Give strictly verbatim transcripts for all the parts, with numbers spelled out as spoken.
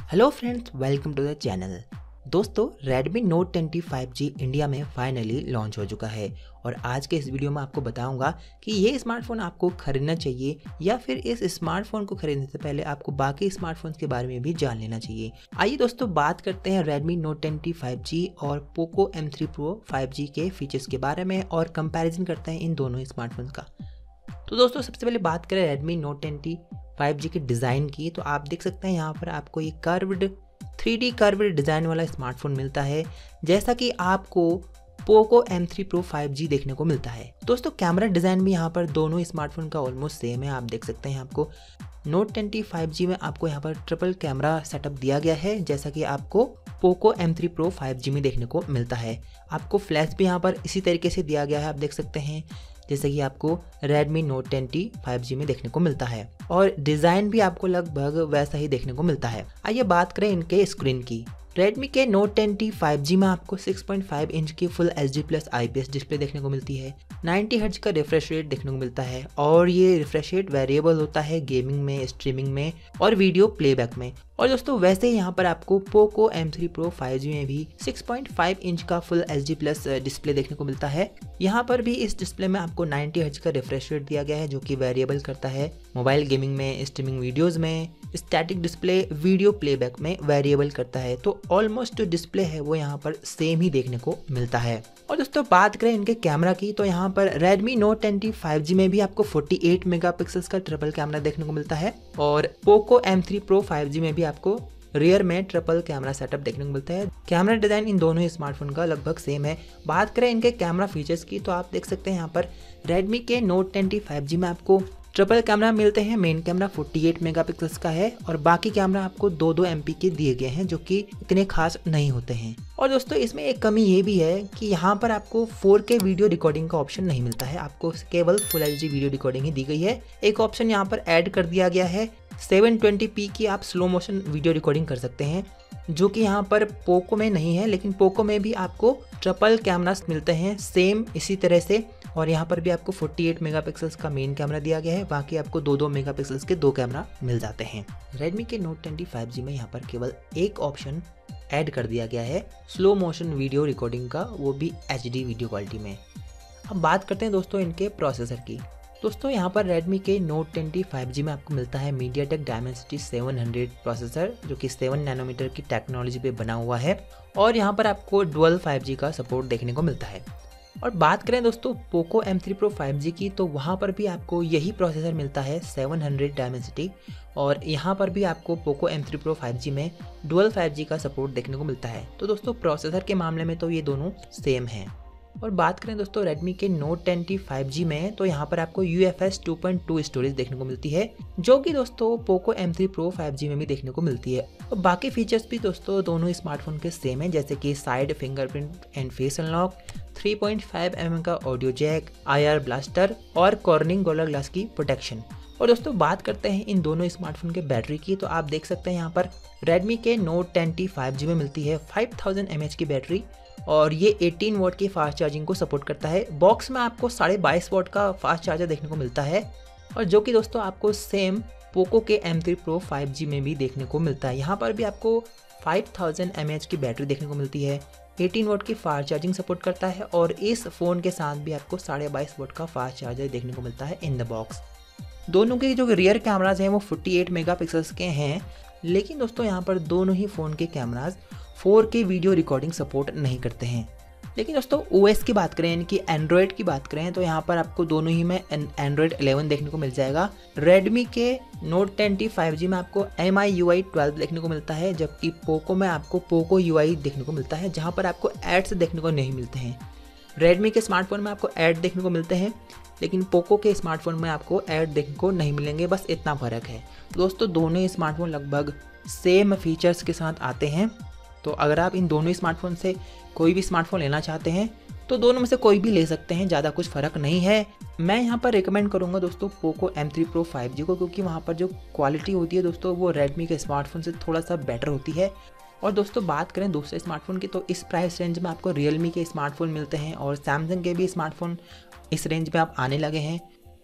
Hello friends, welcome to the channel. दोस्तों, Redmi Note ten T five G India में finally launch हो चुका है और आज के इस वीडियो में आपको बताऊंगा कि ये स्मार्टफोन आपको खरीदना चाहिए या फिर इस स्मार्टफोन को खरीदने से पहले आपको बाकी स्मार्टफोन्स के बारे में भी जान लेना चाहिए। आइए दोस्तों, बात करते हैं Redmi Note ten T five G और Poco M three Pro five G के फीचर्स के बारे में और कंपैरिजन करते हैं इन दोनों स्मार्टफोन्स का। तो दोस्तों, सबसे पहले बात करें Redmi Note ten T five G के डिज़ाइन की, तो आप देख सकते हैं यहाँ पर आपको ये curved three D curved design वाला स्मार्टफोन मिलता है, जैसा कि आपको Poco M three Pro five G देखने को मिलता है। दोस्तों, कैमरा डिज़ाइन भी यहाँ पर दोनों स्मार्टफोन का ऑलमोस्ट सेम है। आप देख सकते हैं आपको Note ten T five G में आपको यहाँ पर ट्रिपल कैमरा सेटअप दिया गया है, जैसा कि आपको Poco M three Pro five G में देखने को मिलता है। आपको फ्लैश भी यहाँ पर इसी तरीके से दिया गया है, आप देख सकते हैं, जैसे कि आपको Redmi Note ten T five G में देखने को मिलता है और डिज़ाइन भी आपको लगभग वैसा ही देखने को मिलता है। आइए बात करें इनके स्क्रीन की। Redmi के Note ten T five G में आपको सिक्स पॉइंट फाइव इंच की full H D plus I P S display देखने को मिलती है। नाइंटी हर्ट्ज का रिफ्रेश रेट देखने को मिलता है और ये रिफ्रेश रेट वेरिएबल होता है गेमिंग में, स्ट्रीमिंग में और वीडियो प्लेबैक में। और दोस्तों, वैसे यहाँ पर आपको Poco M three Pro five G में भी सिक्स पॉइंट फाइव इंच का full H D plus display देखने को मिलता है। यहाँ पर भी इस डिस्प्ले में आपको नाइंटी हर्ट्ज का रिफ्रेश रेट दिया गया है, जो कि वेरिएबल करता है मोबाइल गेमिंग में, स्ट्रीमिंग वीडियोज़ में, स्टैटिक डिस्प्ले, वीडियो प्लेबैक में वेरिएबल करता है। तो ऑलमोस्ट जो डिस्प्ले है वो यहाँ पर सेम ही देखने को मिलता है। और दोस्तों, बात करें इनके कैमरा की, तो यहाँ पर Redmi Note ten T five G में भी आपको फोर्टी एट मेगापिक्सल्स का ट्रिपल कैमरा देखने को मिलता है और Poco M three Pro five G में भी आपको रियर में ट्रिपल कैमरा सेटअप देखने को मिलता है। कैमरा डिज़ाइन इन दोनों ही स्मार्टफोन का लगभग सेम है। बात करें इनके कैमरा फीचर्स की, तो आप देख सकते हैं यहाँ पर Redmi के Note ten T five G में आपको ट्रिपल कैमरा मिलते हैं। Main camera forty eight megapixels का है और बाकी कैमरा आपको दो दो एम पी के दिए गए हैं, जो कि इतने खास नहीं होते हैं। और दोस्तों, इसमें एक कमी ये भी है कि यहाँ पर आपको फोर के वीडियो रिकॉर्डिंग का ऑप्शन नहीं मिलता है, आपको केवल full H D video recording ही दी गई है। एक ऑप्शन यहाँ पर ऐड कर दिया गया है सेवन ट्वेंटी पी की आप स्लो मोशन वीडियो रिकॉर्डिंग कर सकते हैं, जो कि यहाँ पर पोको में नहीं है, लेकिन पोको में भी आपको ट्रिपल कैमरास मिलते हैं सेम इसी तरह से। और यहाँ पर भी आपको फोर्टी एट मेगापिक्सल्स का मेन कैमरा दिया गया है, बाकी आपको दो दो मेगापिक्सल्स के दो कैमरा मिल जाते हैं। Redmi के Note ten T five G में यहाँ पर केवल एक ऑप्शन ऐड कर दिया गया है स्लो मोशन वीडियो रिकॉर्डिंग का, वो भी एच डी वीडियो क्वालिटी में। अब बात करते हैं दोस्तों इनके प्रोसेसर की। दोस्तों, यहाँ पर Redmi के Note ten T five G में आपको मिलता है MediaTek Dimensity seven hundred processor, जो कि सेवन नैनोमीटर की टेक्नोलॉजी पे बना हुआ है और यहाँ पर आपको डुअल फाइव जी का सपोर्ट देखने को मिलता है। और बात करें दोस्तों Poco M three Pro five G की, तो वहाँ पर भी आपको यही प्रोसेसर मिलता है सेवन हंड्रेड Dimensity और यहाँ पर भी आपको Poco M three Pro five G में डुअल फाइव जी का सपोर्ट देखने को मिलता है। तो दोस्तों, प्रोसेसर के मामले में तो ये दोनों सेम हैं। और बात करें दोस्तों Redmi के Note ten T five G में, तो यहाँ पर आपको U F S two point two storage देखने को मिलती है, जो कि दोस्तों Poco M three Pro five G में भी देखने को मिलती है। और बाकी फीचर्स भी दोस्तों दोनों स्मार्टफोन के सेम है, जैसे कि side fingerprint and face unlock, three point five M M का audio jack, I R blaster और कॉर्निंग गोरिल्ला ग्लास की प्रोटेक्शन। और दोस्तों, बात करते हैं इन दोनों स्मार्टफोन के बैटरी की, तो आप देख सकते हैं यहाँ पर Redmi के Note ten T five G में मिलती है फाइव थाउजेंड एम एच की बैटरी और ये एटीन वॉट की फास्ट चार्जिंग को सपोर्ट करता है। बॉक्स में आपको साढ़े बाईस वॉट का फास्ट चार्जर देखने को मिलता है और जो कि दोस्तों आपको सेम Poco के M three Pro five G में भी देखने को मिलता है। यहाँ पर भी आपको फाइव थाउजेंड एम एच की बैटरी देखने को मिलती है, एटीन वॉट की फास्ट चार्जिंग सपोर्ट करता है और इस फ़ोन के साथ भी आपको साढ़े बाईस वॉट का फास्ट चार्जर देखने को मिलता है इन द बॉक्स। दोनों के जो रियर कैमराज हैं वो फोर्टी एट मेगापिक्सल्स के हैं, लेकिन दोस्तों यहाँ पर दोनों ही फ़ोन के cameras four K video recording support नहीं करते हैं। लेकिन दोस्तों, ओ एस की बात करें, यानी कि एंड्रॉयड की बात करें, तो यहाँ पर आपको दोनों ही में एंड्रॉयड इलेवन देखने को मिल जाएगा। Redmi के Note ten T five G में आपको M I U I twelve देखने को मिलता है, जबकि Poco में आपको Poco यू आई देखने को मिलता है, जहाँ पर आपको एड्स देखने को नहीं मिलते हैं। Redmi के स्मार्टफोन में आपको ऐड देखने को मिलते हैं, लेकिन Poco के स्मार्टफोन में आपको ऐड देखने को नहीं मिलेंगे, बस इतना फ़र्क है। दोस्तों, दोनों ही स्मार्टफोन लगभग सेम फीचर्स के साथ आते हैं, तो अगर आप इन दोनों ही स्मार्टफोन से कोई भी स्मार्टफोन लेना चाहते हैं तो दोनों में से कोई भी ले सकते हैं, ज़्यादा कुछ फ़र्क नहीं है। मैं यहाँ पर रिकमेंड करूँगा दोस्तों Poco M three Pro five G को, क्योंकि वहाँ पर जो क्वालिटी होती है दोस्तों वो Redmi के स्मार्टफोन से थोड़ा सा बेटर होती है। और दोस्तों, बात करें दूसरे स्मार्टफोन की, तो इस प्राइस रेंज में आपको Realme के स्मार्टफोन मिलते हैं और Samsung के भी स्मार्टफोन इस रेंज में आप आने लगे हैं।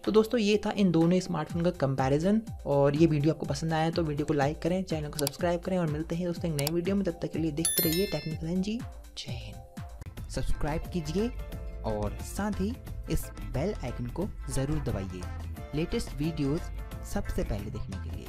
तो दोस्तों ये था इन दोनों स्मार्टफोन का कंपैरिजन, और ये वीडियो आपको पसंद आया तो वीडियो को लाइक करें, चैनल को सब्सक्राइब करें, और मिलते हैं दोस्तों एक नए वीडियो में। तब तक के लिए देखते रहिए टेक्निकल एनजी। जय हिंद। सब्सक्राइब कीजिए और साथ ही इस बेल आइकन को ज़रूर दबाइए लेटेस्ट वीडियोस सबसे पहले देखने के लिए।